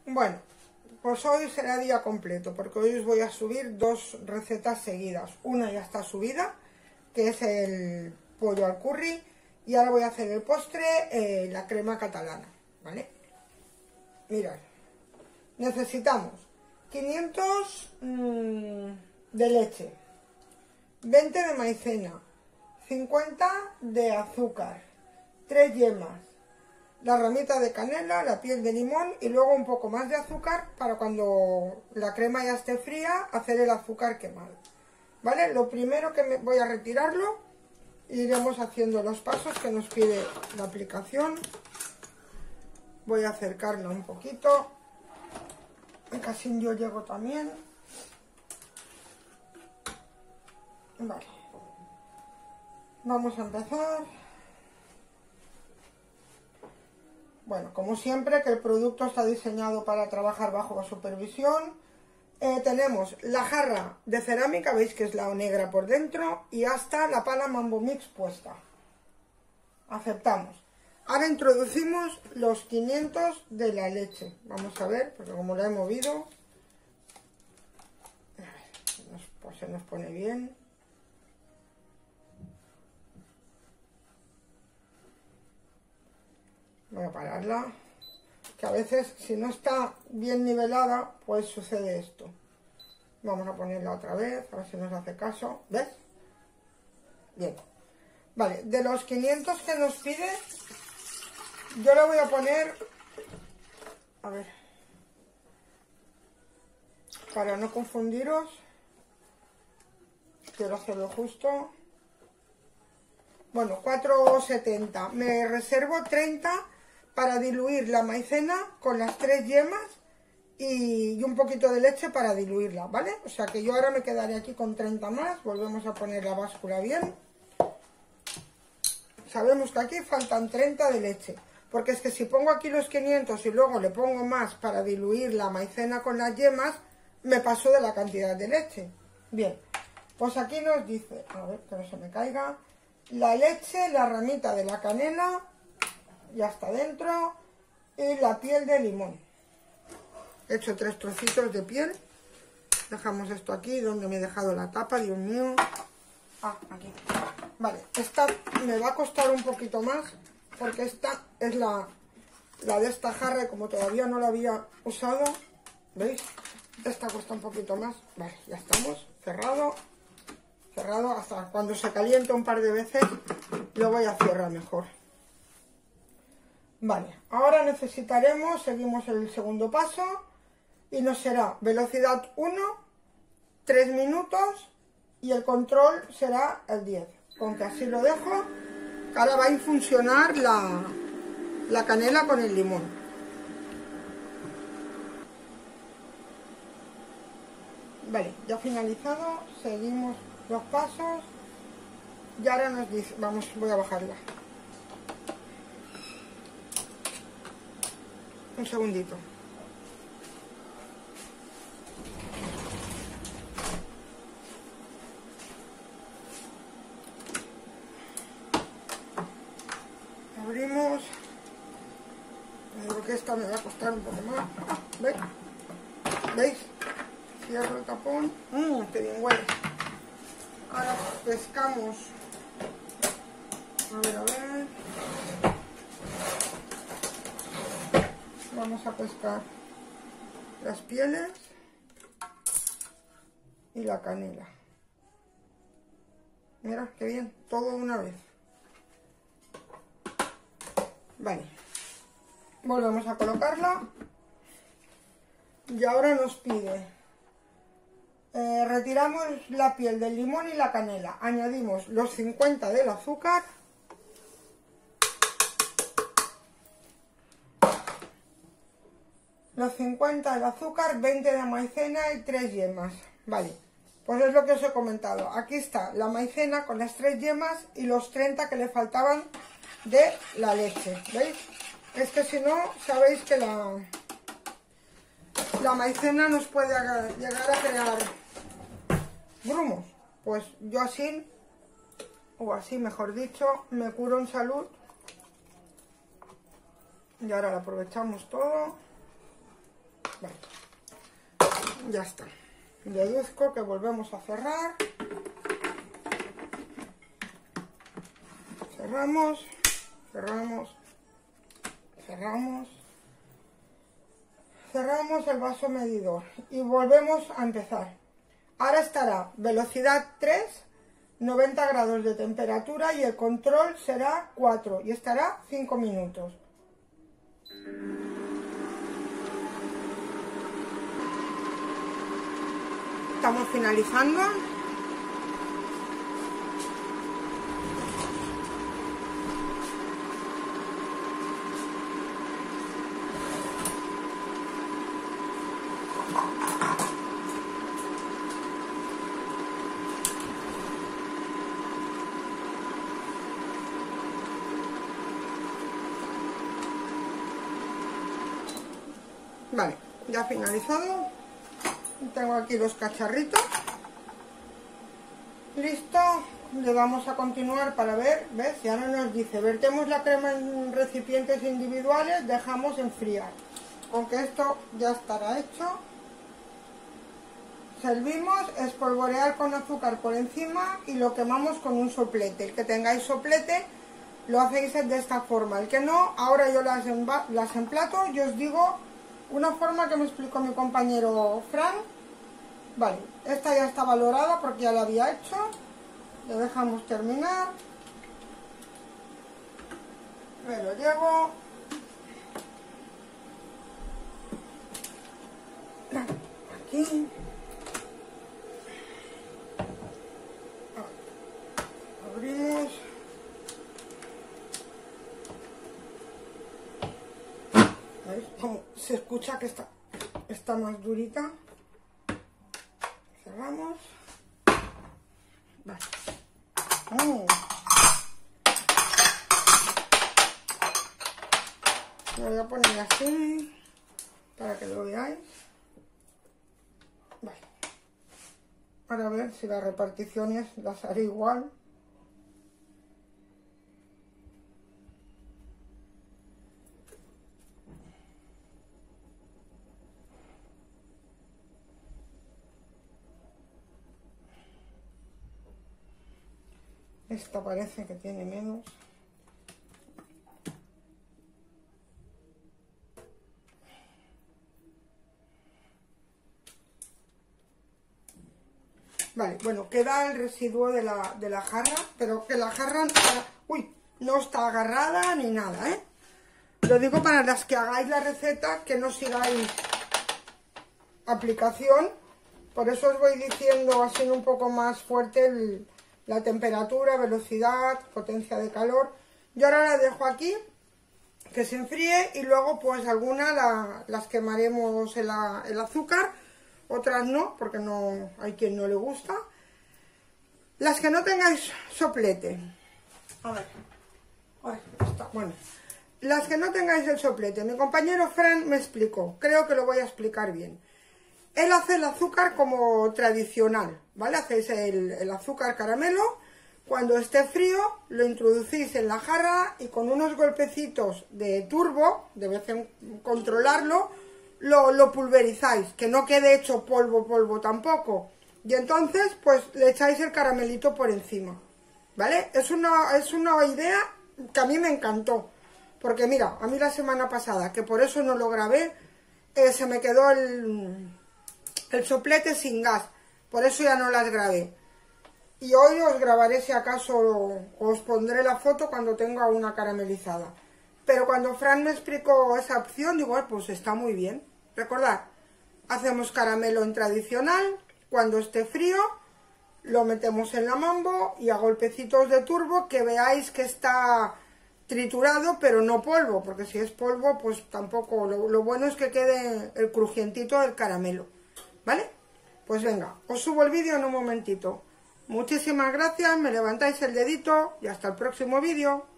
Bueno, pues hoy será día completo, porque hoy os voy a subir dos recetas seguidas. Una ya está subida, que es el pollo al curry, y ahora voy a hacer el postre, la crema catalana, ¿vale? Mirad, necesitamos 500 de leche, 20 de maicena, 50 de azúcar, 3 yemas, la ramita de canela, la piel de limón y luego un poco más de azúcar para cuando la crema ya esté fría hacer el azúcar quemado, ¿vale? Lo primero que voy a retirarlo y iremos haciendo los pasos que nos pide la aplicación. Voy a acercarla un poquito, casi yo llego también, vale. Vamos a empezar. Bueno, como siempre, que el producto está diseñado para trabajar bajo supervisión. Tenemos la jarra de cerámica, veis que es la negra por dentro, y hasta la pala Mambo Mix puesta. Aceptamos. Ahora introducimos los 500 de la leche. Vamos a ver, porque como la he movido, a ver, pues se nos pone bien. Voy a pararla, que a veces si no está bien nivelada, pues sucede esto. Vamos a ponerla otra vez, a ver si nos hace caso. ¿Ves? Bien. Vale, de los 500 que nos pide, yo le voy a poner, a ver, para no confundiros, quiero hacerlo justo. Bueno, 4,70. Me reservo 30 para diluir la maicena con las 3 yemas y un poquito de leche para diluirla, ¿vale? O sea que yo ahora me quedaré aquí con 30 más. Volvemos a poner la báscula bien. Sabemos que aquí faltan 30 de leche, porque es que si pongo aquí los 500 y luego le pongo más para diluir la maicena con las yemas, me paso de la cantidad de leche. Bien, pues aquí nos dice, a ver que no se me caiga, la leche, la ramita de la canela, ya está dentro, y la piel de limón. He hecho 3 trocitos de piel. Dejamos esto aquí, donde me he dejado la tapa, Dios mío. Ah, aquí. Vale, esta me va a costar un poquito más, porque esta es la de esta jarra, y como todavía no la había usado, ¿veis? Esta cuesta un poquito más. Vale, ya estamos, cerrado, hasta cuando se caliente un par de veces, lo voy a cerrar mejor. Vale, ahora necesitaremos, seguimos el segundo paso, y nos será velocidad 1, 3 minutos, y el control será el 10. Con que así lo dejo, que ahora va a infusionar la canela con el limón. Vale, ya finalizado, seguimos los pasos, y ahora nos dice, vamos, voy a bajarla. Un segundito. Abrimos. Creo que esta me va a costar un poco más. ¿Veis? ¿Veis? Cierro el tapón. ¡Qué bien huele! Ahora pescamos. A ver. Vamos a pescar las pieles y la canela. Mira, qué bien, todo de una vez. Vale, volvemos a colocarla. Y ahora nos pide, retiramos la piel del limón y la canela. Añadimos los 50 del azúcar. Los 50 del azúcar, 20 de maicena y 3 yemas. Vale, pues es lo que os he comentado. Aquí está la maicena con las 3 yemas y los 30 que le faltaban de la leche. ¿Veis? Es que si no, sabéis que la maicena nos puede llegar a crear grumos. Pues yo así, o así mejor dicho, me curo en salud. Y ahora lo aprovechamos todo. Vale. Ya está. Deduzco que volvemos a cerrar. Cerramos, cerramos, cerramos. Cerramos el vaso medidor y volvemos a empezar. Ahora estará velocidad 3, 90 grados de temperatura y el control será 4 y estará 5 minutos. Estamos finalizando. Vale, ya finalizado. Tengo aquí los cacharritos. Listo. Le vamos a continuar para ver, ¿ves? Ya no nos dice, vertemos la crema en recipientes individuales, dejamos enfriar. Aunque esto ya estará hecho. Servimos, espolvorear con azúcar por encima y lo quemamos con un soplete. El que tengáis soplete lo hacéis de esta forma. El que no, ahora yo las emplato y os digo una forma que me explicó mi compañero Fran. Vale, esta ya está valorada porque ya la había hecho. Le dejamos terminar. Me lo llevo. Aquí. Abrimos. ¿Veis cómo se escucha que está más durita? Cerramos. Vale. Lo voy a poner así para que lo veáis. Vale. Para ver si las reparticiones las haré igual. Esta parece que tiene menos. Vale, bueno, queda el residuo de la jarra, pero que la jarra no está agarrada ni nada, ¿eh? Lo digo para las que hagáis la receta, que no sigáis aplicación. Por eso os voy diciendo así un poco más fuerte la temperatura, velocidad, potencia de calor. Yo ahora la dejo aquí, que se enfríe, y luego pues algunas las quemaremos el azúcar, otras no, porque no hay quien no le gusta. Las que no tengáis soplete, a ver, está, bueno, las que no tengáis el soplete, mi compañero Fran me explicó, creo que lo voy a explicar bien. Él hace el azúcar como tradicional, ¿vale? Hacéis el azúcar caramelo, cuando esté frío lo introducís en la jarra y con unos golpecitos de turbo, debéis controlarlo, lo pulverizáis, que no quede hecho polvo tampoco. Y entonces pues le echáis el caramelito por encima, ¿vale? Es una idea que a mí me encantó, porque mira, a mí la semana pasada, que por eso no lo grabé, se me quedó el soplete sin gas, por eso ya no las grabé. Y hoy os grabaré si acaso, os pondré la foto cuando tenga una caramelizada. Pero cuando Fran me explicó esa opción, digo, pues está muy bien. Recordad, hacemos caramelo en tradicional, cuando esté frío, lo metemos en la mambo y a golpecitos de turbo, que veáis que está triturado, pero no polvo, porque si es polvo, pues tampoco. Lo bueno es que quede el crujientito del caramelo. ¿Vale? Pues venga, os subo el vídeo en un momentito. Muchísimas gracias, me levantáis el dedito y hasta el próximo vídeo.